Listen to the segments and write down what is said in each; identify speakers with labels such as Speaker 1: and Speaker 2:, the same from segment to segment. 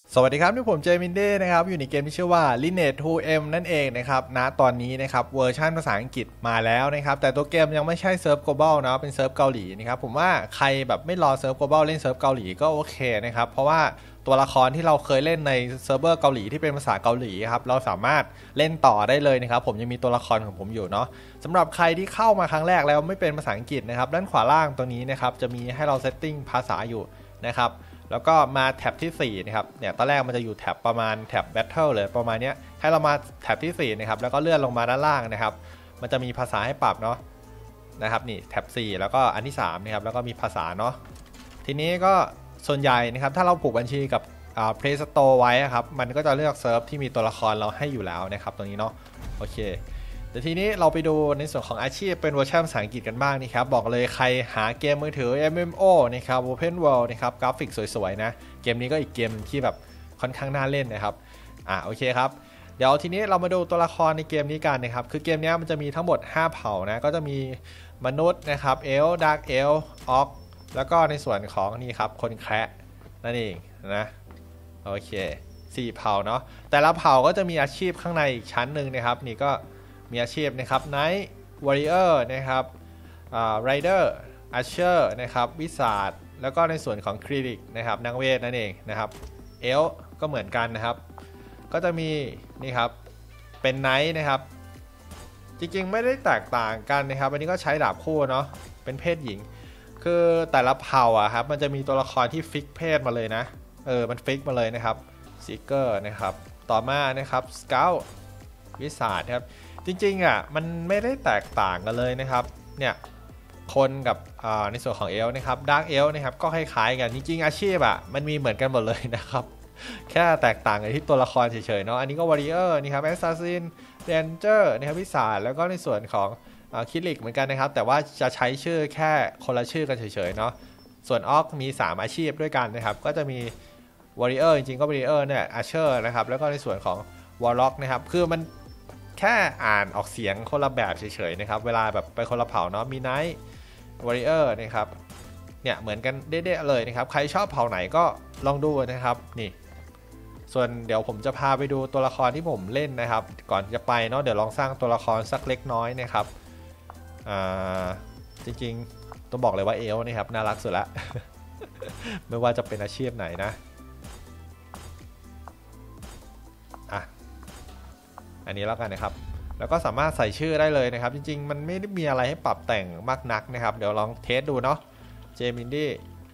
Speaker 1: สวัสดีครับที่ผมเจมินเด้นะครับอยู่ในเกมที่ชื่อว่า Lineage 2M นั่นเองนะครับณตอนนี้นะครับเวอร์ชันภาษาอังกฤษมาแล้วนะครับแต่ตัวเกมยังไม่ใช่เซิร์ฟ global นะเป็นเซิร์ฟเกาหลีนะครับผมว่าใครแบบไม่รอเซิร์ฟ global เล่นเซิร์ฟเกาหลีก็โอเคนะครับเพราะว่าตัวละครที่เราเคยเล่นในเซิร์ฟเวอร์เกาหลีที่เป็นภาษาเกาหลีครับเราสามารถเล่นต่อได้เลยนะครับผมยังมีตัวละครของผมอยู่เนาะสำหรับใครที่เข้ามาครั้งแรกแล้วไม่เป็นภาษาอังกฤษนะครับด้านขวาล่างตัวนี้นะครับจะมีให้เราเซตติ้งภาษาอยู่นะครับแล้วก็มาแท็บที่4นะครับเนี่ยตอนแรกมันจะอยู่แท็บประมาณแท็บ Battle เลยประมาณนี้ให้เรามาแท็บที่4นะครับแล้วก็เลื่อนลงมาด้านล่างนะครับมันจะมีภาษาให้ปรับเนาะนะครับนี่แท็บ4แล้วก็อันที่3นะครับแล้วก็มีภาษาเนาะทีนี้ก็ส่วนใหญ่นะครับถ้าเราผูกบัญชีกับPlay Store ไว้ครับมันก็จะเลือกเซิร์ฟที่มีตัวละครเราให้อยู่แล้วนะครับตรงนี้เนาะโอเคเดี๋ยวทีนี้เราไปดูในส่วนของอาชีพเป็นเวอร์ชันภาษาอังกฤษกันบ้างนี่ครับบอกเลยใครหาเกมมือถือ MMO นะครับ Open World นะครับกราฟิกสวยๆนะเกมนี้ก็อีกเกมที่แบบค่อนข้างน่าเล่นนะครับโอเคครับเดี๋ยวทีนี้เรามาดูตัวละครในเกมนี้กันนะครับคือเกมนี้มันจะมีทั้งหมด5เผ่านะก็จะมีมนุษย์นะครับเอลดาร์กเอลออกแล้วก็ในส่วนของนี่ครับคนแคระนั่นเองนะโอเค4เผ่าเนาะแต่ละเผ่าก็จะมีอาชีพข้างในอีกชั้นหนึ่งนะครับนี่ก็มีอาชีพนะครับไนท์วอริเออร์นะครับไรเดอร์อาร์เชอร์นะครับวิสาดแล้วก็ในส่วนของคริติกนะครับนักเวทนั่นเองนะครับเอลก็เหมือนกันนะครับก็จะมีนี่ครับเป็นไนท์นะครับจริงๆไม่ได้แตกต่างกันนะครับอันนี้ก็ใช้ดาบคู่เนาะเป็นเพศหญิงคือแต่ละเผ่าอะครับมันจะมีตัวละครที่ฟิกเพศมาเลยนะมันฟิกมาเลยนะครับซีเกอร์นะครับต่อมานะครับสเกลวิสาดครับจริงๆอ่ะมันไม่ได้แตกต่างกันเลยนะครับเนี่ยคนกับในส่วนของเอลนะครับดาร์กเอลนะครับก็คล้ายๆกันจริงๆอาชีพอ่ะมันมีเหมือนกันหมดเลยนะครับแค่แตกต่างกันที่ตัวละครเฉยๆเนาะอันนี้ก็วอริเออร์นี่ครับแอสซัสซินเรนเจอร์นะครับวิสาดแล้วก็ในส่วนของคิลิกเหมือนกันนะครับแต่ว่าจะใช้ชื่อแค่คนละชื่อกันเฉยๆเนาะส่วนออกมี3อาชีพด้วยกันนะครับก็จะมีวอริเออร์จริงๆก็วอริเออร์เนี่ยอาร์เชอร์นะครับแล้วก็ในส่วนของวอลล็อกนะครับคือมันแค่อ่านออกเสียงคนละแบบเฉยๆนะครับเวลาแบบไปคนละเผ่าเนาะมีไนท์วอริเออร์นะครับเนี่ยเหมือนกันเด๊ะๆเลยนะครับใครชอบเผ่าไหนก็ลองดูนะครับนี่ส่วนเดี๋ยวผมจะพาไปดูตัวละครที่ผมเล่นนะครับก่อนจะไปเนาะเดี๋ยวลองสร้างตัวละครสักเล็กน้อยนะครับจริงๆต้องบอกเลยว่าเอลนี่ครับน่ารักสุดละ ไม่ว่าจะเป็นอาชีพไหนนะอันนี้แล้วกันนะครับแล้วก็สามารถใส่ชื่อได้เลยนะครับจริงๆมันไม่ได้มีอะไรให้ปรับแต่งมากนักนะครับเดี๋ยวลองเทสดูเนาะเจมินดี้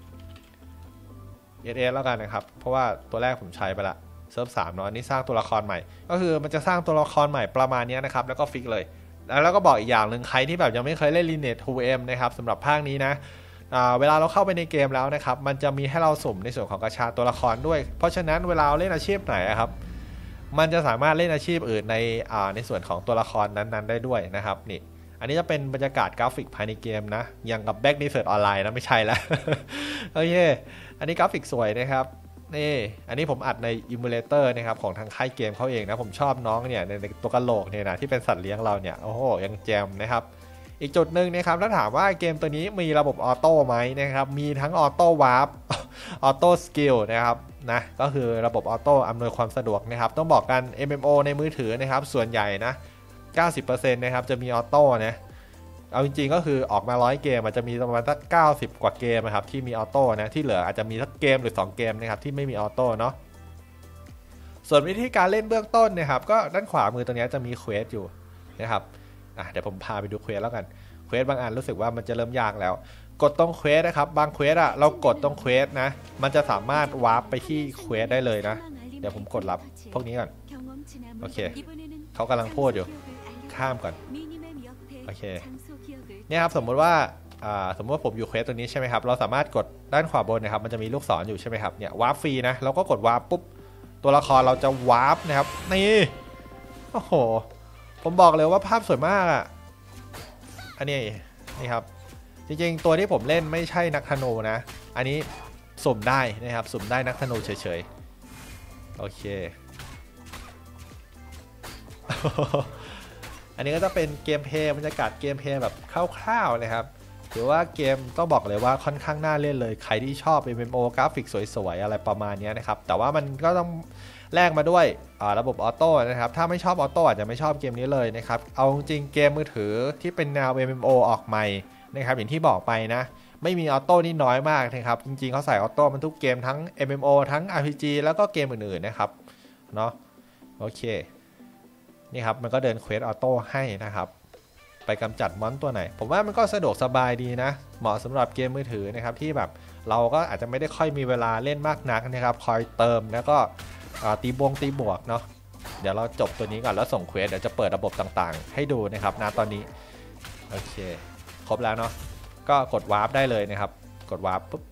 Speaker 1: เอสแล้วกันนะครับเพราะว่าตัวแรกผมใช้ไปละเซิร์ฟ3เนาะอันนี้สร้างตัวละครใหม่ก็คือมันจะสร้างตัวละครใหม่ประมาณนี้นะครับแล้วก็ฟิกเลยแล้วก็บอกอีกอย่างหนึ่งใครที่แบบยังไม่เคยเล่น Lineage 2M นะครับสำหรับภาคนี้นะเวลาเราเข้าไปในเกมแล้วนะครับมันจะมีให้เราสุ่มในส่วนของกาชาตัวละครด้วยเพราะฉะนั้นเวลาเล่นอาชีพไหนครับมันจะสามารถเล่นอาชีพอื่นในส่วนของตัวละครนั้นๆได้ด้วยนะครับนี่อันนี้จะเป็นบรรยากาศกราฟิกภายในเกมนะยังกับ Back Desert Online นะไม่ใช่แล้ว โอเคอันนี้กราฟิกสวยนะครับนี่อันนี้ผมอัดในอิมูเลเตอร์นะครับของทางค่ายเกมเขาเองนะผมชอบน้องเนี่ยในตัวกะโหลกเนี่ยนะที่เป็นสัตว์เลี้ยงเราเนี่ยโอ้โหยังแจมนะครับอีกจุดหนึ่งนะครับถ้าถามว่าเกมตัวนี้มีระบบออโต้ไหมนะครับมีทั้งออโต้วาร์ปออโต้สกิลนะครับนะก็คือระบบออโต้อำนวยความสะดวกนะครับต้องบอกกัน MMO ในมือถือนะครับส่วนใหญ่นะ 90% นะครับจะมีออโต้นะเอาจริงๆก็คือออกมา100เกมอาจจะมีประมาณสัก90กว่าเกมนะครับที่มีออโต้นะที่เหลืออาจจะมีสักเกมหรือ2เกมนะครับที่ไม่มีออโต้เนาะส่วนวิธีการเล่นเบื้องต้นนะครับก็ด้านขวามือตรงนี้จะมีเควสอยู่นะครับเดี๋ยวผมพาไปดูเควสแล้วกันเควสบางอันรู้สึกว่ามันจะเริ่มยากแล้วกดตรงเควสนะครับบางเควสเรากดตรงเควสนะมันจะสามารถวาร์ปไปที่เควสได้เลยนะเดี๋ยวผมกดรับพวกนี้ก่อนโอเคเขากำลังพูดอยู่ข้ามก่อนโอเคเนี่ยครับสมมติว่าผมอยู่เควสตัวนี้ใช่ไหมครับเราสามารถกดด้านขวาบนนะครับมันจะมีลูกศรอยู่ใช่ไหมครับเนี่ยวาร์ปฟรีนะเราก็กดวาร์ปปุ๊บตัวละครเราจะวาร์ปนะครับนี่โอ้โหผมบอกเลยว่าภาพสวยมากอ่ะอันนี้นี่ครับจริงๆตัวที่ผมเล่นไม่ใช่นักธนูนะอันนี้สุ่มได้นะครับสุ่มได้นักธนูเฉยๆโอเค อันนี้ก็จะเป็นเกมเพลย์บรรยากาศเกมเพลย์แบบคร่าวๆนะครับถือว่าเกมต้องบอกเลยว่าค่อนข้างน่าเล่นเลยใครที่ชอบ MMO กราฟิกสวยๆอะไรประมาณนี้นะครับแต่ว่ามันก็ต้องแลกมาด้วยระบบออโต้นะครับถ้าไม่ชอบออโต้อาจจะไม่ชอบเกมนี้เลยนะครับเอาจริงเกมมือถือที่เป็นแนว MMO ออกใหม่นะครับอย่างที่บอกไปนะไม่มีออโต้นี่น้อยมากนะครับจริงๆเขาใส่ออโต้มันทุกเกมทั้ง MMO ทั้ง RPG แล้วก็เกมอื่นๆนะครับเนาะโอเคนี่ครับมันก็เดินเควสออโต้ให้นะครับไปกำจัดมอนตัวไหนผมว่ามันก็สะดวกสบายดีนะเหมาะสำหรับเกมมือถือนะครับที่แบบเราก็อาจจะไม่ได้ค่อยมีเวลาเล่นมากนักนะครับคอยเติมแล้วก็ตีบวกเนาะเดี๋ยวเราจบตัวนี้ก่อนแล้วส่งเควสเดี๋ยวจะเปิดระบบต่างๆให้ดูนะครับณตอนนี้โอเคครบแล้วเนาะก็กดวาร์ปได้เลยนะครับกดวาร์ปปุ๊บ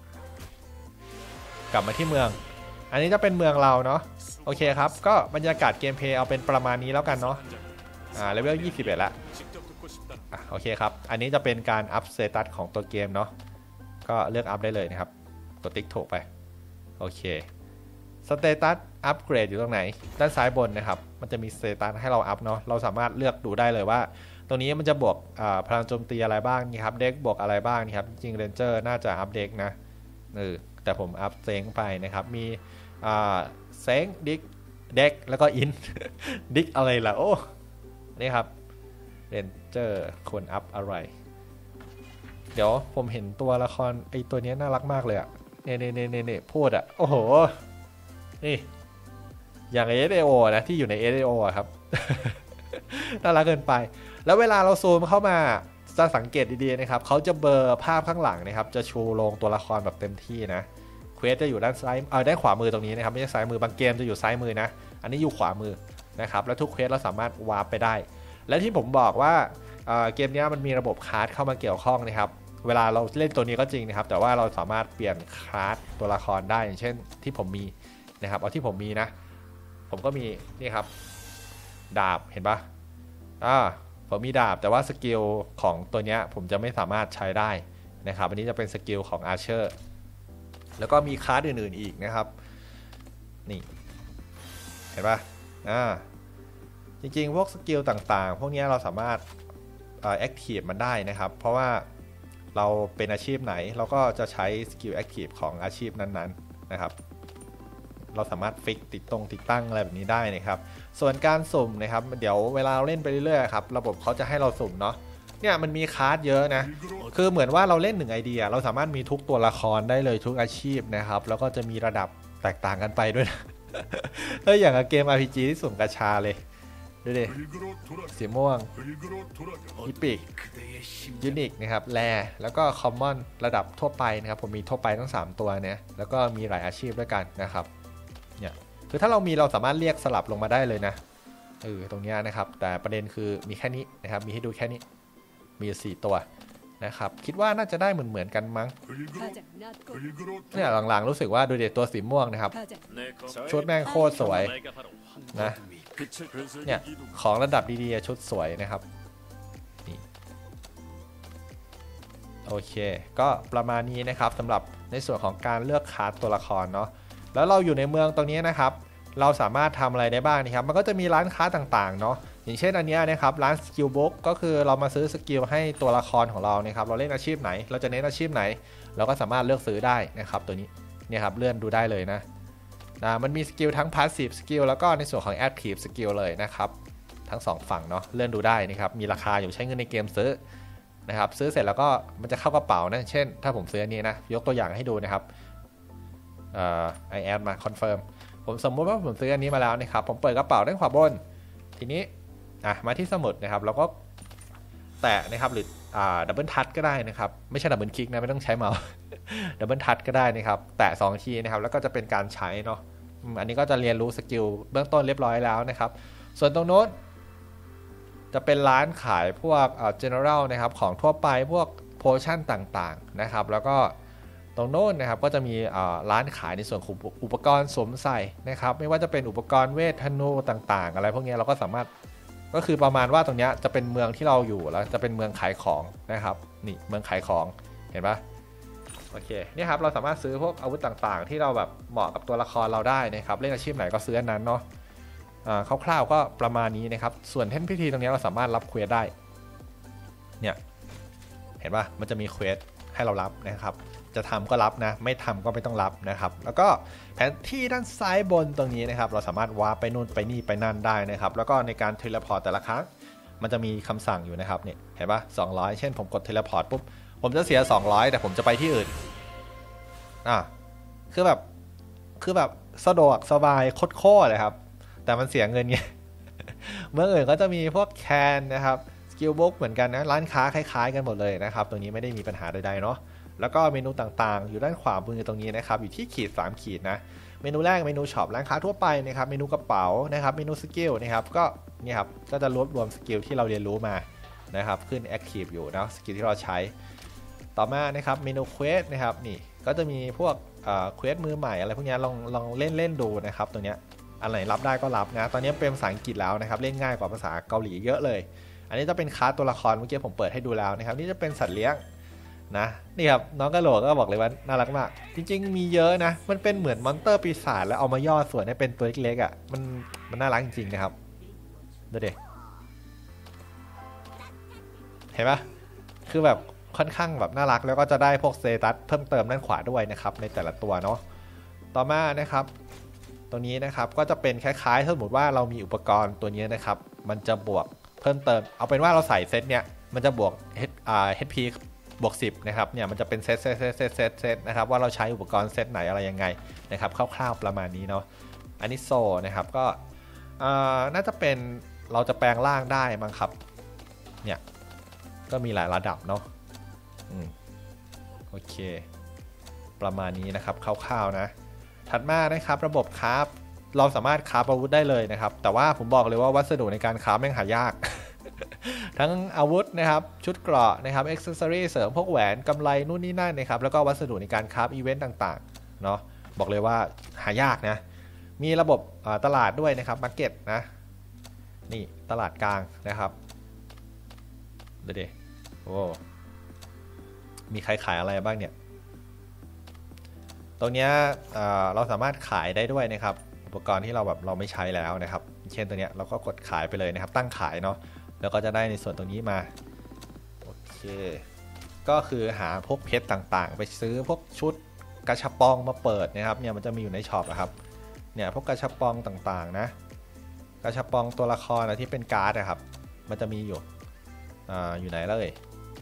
Speaker 1: กลับมาที่เมืองอันนี้จะเป็นเมืองเราเนาะโอเคครับก็บรรยากาศเกมเพลย์เอาเป็นประมาณนี้แล้วกันเนาะเลเวล21แล้วโอเคครับอันนี้จะเป็นการอัพสเตตัสของตัวเกมเนาะก็เลือกอัพได้เลยนะครับกดติ๊กถูกไปโอเคสเตตัสอัพเกรดอยู่ตรงไหนด้านซ้ายบนนะครับมันจะมีสเตตัสให้เราอัพเนาะเราสามารถเลือกดูได้เลยว่าตรงนี้มันจะบวกพลังโจมตีอะไรบ้างนี่ครับเด็กบวกอะไรบ้างนี่ครับจริงเรนเจอร์น่าจะอัพเด็กนะแต่ผมอัพเซงไปนะครับมีเซงดิกเด็กแล้วก็อิน ดิกอะไรล่ะโอ้นี่ครับเรนเจอร์ควรอัพอะไรเดี๋ยวผมเห็นตัวละครไอตัวนี้น่ารักมากเลยอะเนี่ยพูดอะโอ้โหนี่อย่าง SAO นะที่อยู่ใน SAO อะครับ น่ารักเกินไปแล้วเวลาเราซูมเข้ามาจะสังเกตดีๆนะครับเขาจะเบลอภาพข้างหลังนะครับจะชูลงตัวละครแบบเต็มที่นะเควสจะอยู่ด้านซ้ายด้านขวามือตรงนี้นะครับไม่ใช่ซ้ายมือบางเกมจะอยู่ซ้ายมือนะอันนี้อยู่ขวามือนะครับแล้วทุกเควสเราสามารถวาร์ปไปได้และที่ผมบอกว่าเกมนี้มันมีระบบคาร์ดเข้ามาเกี่ยวข้องนะครับเวลาเราเล่นตัวนี้ก็จริงนะครับแต่ว่าเราสามารถเปลี่ยนคาร์ดตัวละครได้อย่างเช่นที่ผมมีนะครับเอาที่ผมมีนะผมก็มีนี่ครับดาบเห็นปะผมมีดาบแต่ว่าสกิลของตัวนี้ผมจะไม่สามารถใช้ได้นะครับอันนี้จะเป็นสกิลของอาร์เชอร์แล้วก็มีคลาสอื่นๆอีกนะครับนี่เห็นปะจริงๆพวกสกิลต่างๆพวกนี้เราสามารถแอคทีฟมันได้นะครับเพราะว่าเราเป็นอาชีพไหนเราก็จะใช้สกิลแอคทีฟของอาชีพนั้นๆนะครับเราสามารถฟิกติดตั้งอะไรแบบนี้ได้นะครับส่วนการสุ่มนะครับเดี๋ยวเวลาเราเล่นไปเรื่อยๆครับระบบเขาจะให้เราสุ่มเนาะเนี่ยมันมีคาร์ดเยอะนะคือเหมือนว่าเราเล่น1 ไอเดียเราสามารถมีทุกตัวละครได้เลยทุกอาชีพนะครับแล้วก็จะมีระดับแตกต่างกันไปด้วยนะ อย่างเกม RPG ที่สุ่มกาชาเลยดูดิสีม่วงฮิปิกยูนิคนะครับแรแล้วก็คอมมอนระดับทั่วไปนะครับผมมีทั่วไปทั้ง3ตัวเนี่ยแล้วก็มีหลายอาชีพด้วยกันนะครับเนี่ยคือถ้าเรามีเราสามารถเรียกสลับลงมาได้เลยนะตรงนี้นะครับแต่ประเด็นคือมีแค่นี้นะครับมีให้ดูแค่นี้มี4ตัวนะครับคิดว่าน่าจะได้เหมือนกันมั้งเนี่ยหลังๆรู้สึกว่าดูเด็ดตัวสีม่วงนะครับชุดแม่งโคตรสวยนะเนี่ยของระดับดีๆชุดสวยนะครับนี่โอเคก็ประมาณนี้นะครับสำหรับในส่วนของการเลือกคาร์ดตัวละครเนาะแล้วเราอยู่ในเมืองตรงนี้นะครับเราสามารถทำอะไรได้บ้างนะครับมันก็จะมีร้านค้าต่างๆเนาะอย่างเช่นอันนี้นะครับร้านสกิลบุ๊กก็คือเรามาซื้อสกิลให้ตัวละครของเรานะครับเราเล่นอาชีพไหนเราจะเน้นอาชีพไหนเราก็สามารถเลือกซื้อได้นะครับตัวนี้เนี่ยครับเลื่อนดูได้เลยนะมันมีสกิลทั้ง Passive สกิลแล้วก็ในส่วนของ Active สกิลเลยนะครับทั้ง2ฝั่งเนาะเลื่อนดูได้นะครับมีราคาอยู่ใช้เงินในเกมซื้อนะครับซื้อเสร็จแล้วก็มันจะเข้ากระเป๋านะเช่นถ้าผมซื้ออันนี้นะยกตัวอย่างให้ดูนะครับI add มา confirm ผมสมมติว่าผมซื้ออันนี้มาแล้วนะครับผมเปิดกระเป๋าด้านขวาบนทีนี้มาที่สมุดนะครับแล้วก็แตะนะครับหรือดับเบิลทัชก็ได้นะครับไม่ใช่ดับเบิลคลิกนะไม่ต้องใช้เมาส์ ดับเบิลทัชก็ได้นะครับแตะ2ทีนะครับแล้วก็จะเป็นการใช้เนาะอันนี้ก็จะเรียนรู้สกิลเบื้องต้นเรียบร้อยแล้วนะครับส่วนตรงโน้นจะเป็นร้านขายพวกgeneral นะครับของทั่วไปพวกโพชั่นต่างๆนะครับแล้วก็ตรงโน้นนะครับก็จะมีร้านขายในส่วนของอุปกรณ์สวมใส่นะครับไม่ว่าจะเป็นอุปกรณ์เวทธนูต่างๆอะไรพวกนี้เราก็สามารถก็คือประมาณว่าตรงนี้จะเป็นเมืองที่เราอยู่แล้วจะเป็นเมืองขายของนะครับนี่เมืองขายของเห็นปะโอเคนี่ครับเราสามารถซื้อพวกอาวุธต่างๆที่เราแบบเหมาะกับตัวละครเราได้นะครับเล่นอาชีพไหนก็ซื้ออันนั้นเนาะคร่าวๆก็ประมาณนี้นะครับส่วนแท่นพิธีตรงนี้เราสามารถรับเควสได้เนี่ยเห็นป่ะมันจะมีเควสให้เรารับนะครับจะทำก็รับนะไม่ทำก็ไม่ต้องรับนะครับแล้วก็แผนที่ด้านซ้ายบนตรงนี้นะครับเราสามารถวาร์ปไปนู่นไปนี่ไปนั่นได้นะครับแล้วก็ในการเทเลพอร์ตแต่ละครั้งมันจะมีคำสั่งอยู่นะครับเนี่ยเห็นป่ะ200เช่นผมกดเทเลพอร์ตปุ๊บผมจะเสีย200แต่ผมจะไปที่อื่นคือแบบสะดวกสบายโคตรเลยครับแต่มันเสียเงินไง เมื่ออื่นก็จะมีพวกแคนนะครับสกิลบุ๊กเหมือนกันนะร้านค้าคล้ายๆกันหมดเลยนะครับตรงนี้ไม่ได้มีปัญหาใดๆเนาะแล้วก็เมนูต่างๆอยู่ด้านขวามือตรงนี้นะครับอยู่ที่ขีด3ขีดนะเมนูแรกเมนูช็อปร้านค้าทั่วไปนะครับเมนูกระเป๋านะครับเมนูสกิลนะครับก็นี่ครับก็จะรวมสกิลที่เราเรียนรู้มานะครับขึ้นแอคทีฟอยู่นะสกิลที่เราใช้ต่อมานะครับเมนูเควสนะครับนี่ก็จะมีพวกเควสมือใหม่อะไรพวกนี้ลองเล่นดูนะครับตัวเนี้ยอันไหนรับได้ก็รับนะตอนนี้เป็นภาษาอังกฤษแล้วนะครับเล่นง่ายกว่าภาษาเกาหลีเยอะเลยอันนี้จะเป็นคลาสตัวละครเมื่อกี้ผมเปิดให้ดูแล้วนะครับนี่จะเป็นสัตว์เลี้ยงนะนี่ครับน้องกะโหลกก็บอกเลยว่าน่ารักมากจริงๆมีเยอะนะมันเป็นเหมือนมอนสเตอร์ปีศาจแล้วเอามาย่อส่วนให้เป็นตัวเล็กๆอ่ะมันน่ารักจริงๆนะครับดูดิเห็นปะคือแบบค่อนข้างแบบน่ารักแล้วก็จะได้พวกสเตตัสเพิ่มเติมด้านขวาด้วยนะครับในแต่ละตัวเนาะต่อมานะครับตัวนี้นะครับก็จะเป็นคล้ายๆสมมติว่าเรามีอุปกรณ์ตัวนี้นะครับมันจะบวกเพิ่มเติมเอาเป็นว่าเราใส่เซตเนี้ยมันจะบวก HP บวก10นะครับเนี่ยมันจะเป็นเซตนะครับว่าเราใช้อุปกรณ์เซตไหนอะไรยังไงนะครับคร่าวๆประมาณนี้เนาะอันนี้โซนะครับก็น่าจะเป็นเราจะแปลงร่างได้มั้งครับเนี่ยก็มีหลายระดับเนาะโอเคประมาณนี้นะครับคร่าวๆนะถัดมานะครับระบบคราฟเราสามารถคราฟอาวุธได้เลยนะครับแต่ว่าผมบอกเลยว่าวัสดุในการคราฟแม่งหายาก ทั้งอาวุธนะครับชุดเกราะนะครับอ็อกเซสซอรี่เสริมพวกแหวนกำไรนู่นนี่นั่นนะครับแล้วก็วัสดุในการคราฟอีเวนต์ต่างๆเนาะบอกเลยว่าหายากนะมีระบบตลาดด้วยนะครับมาร์เก็ตนะนี่ตลาดกลางนะครับเดี๋ยวโอ้มีใครขายอะไรบ้างเนี่ยตรงนี้เราสามารถขายได้ด้วยนะครับอุปกรณ์ที่เราไม่ใช้แล้วนะครับเช่นตัวนี้เราก็กดขายไปเลยนะครับตั้งขายเนาะแล้วก็จะได้ในส่วนตรงนี้มาโอเคก็คือหาพวกเพชรต่างๆไปซื้อพวกชุดกระชับปองมาเปิดนะครับเนี่ยมันจะมีอยู่ในช็อปนะครับเนี่ยพวกกระชับปองต่างๆนะกระชับปองตัวละครที่เป็นการ์ดนะครับมันจะมีอยู่ไหนเลย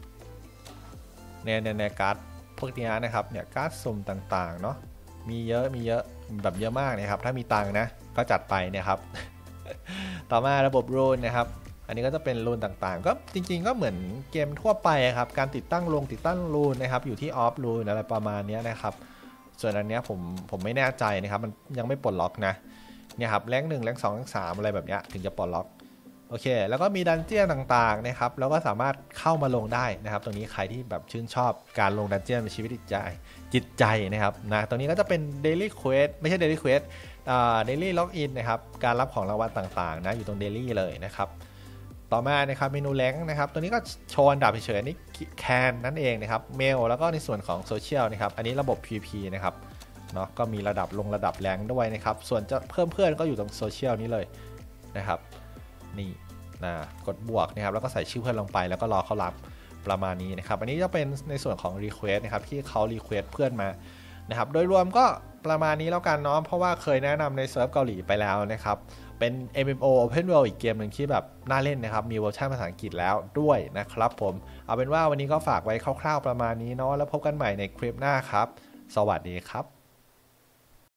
Speaker 1: ในการ์ดพวกนี้นะครับเนี่ยการ์ดสุ่มต่างๆเนาะมีเยอะแบบเยอะมากนะครับถ้ามีตังค์นะก็จัดไปเนี่ยครับ ต่อมาระบบรูนนะครับอันนี้ก็จะเป็นรูนต่างๆก็จริงๆก็เหมือนเกมทั่วไปครับการติดตั้งรูนนะครับอยู่ที่ออฟรูนอะไรประมาณนี้นะครับส่วนอันนี้ผมไม่แน่ใจนะครับมันยังไม่ปลดล็อกนะเนี่ยครับแรง1แรง2แรง3อะไรแบบนี้ถึงจะปลดล็อกโอเคแล้วก็มีดันเจี้ยนต่างๆนะครับแล้วก็สามารถเข้ามาลงได้นะครับตรงนี้ใครที่แบบชื่นชอบการลงดันเจี้ยนในชีวิตจิตใจนะครับนะตรงนี้ก็จะเป็น Daily Quest ไม่ใช่ Daily Quest Daily Login นะครับการรับของรางวัลต่างๆนะอยู่ตรง Daily เลยนะครับต่อมานะครับเมนูแรงนะครับตัวนี้ก็โชว์อันดับเฉยๆนี่แคนนั่นเองนะครับเมลแล้วก็ในส่วนของโซเชียลนะครับอันนี้ระบบ PVP นะครับเนาะก็มีระดับแรงด้วยนะครับส่วนจะเพิ่มเพื่อนก็อยู่ตรงโซเชียลนี้เลยนะครับนี่นะกดบวกนะครับแล้วก็ใส่ชื่อเพื่อนลงไปแล้วก็รอเขารับประมาณนี้นะครับอันนี้จะเป็นในส่วนของ Request นะครับที่เขา Request เพื่อนมานะครับโดยรวมก็ประมาณนี้แล้วกันเนาะเพราะว่าเคยแนะนำในเซิร์ฟเกาหลีไปแล้วนะครับเป็น MMO Open World อีกเกมหนึ่งที่แบบน่าเล่นนะครับมีเวอร์ชันภาษาอังกฤษแล้วด้วยนะครับผมเอาเป็นว่าวันนี้ก็ฝากไว้คร่าวๆประมาณนี้เนาะแล้วพบกันใหม่ในคลิปหน้าครับสวัสดีครับ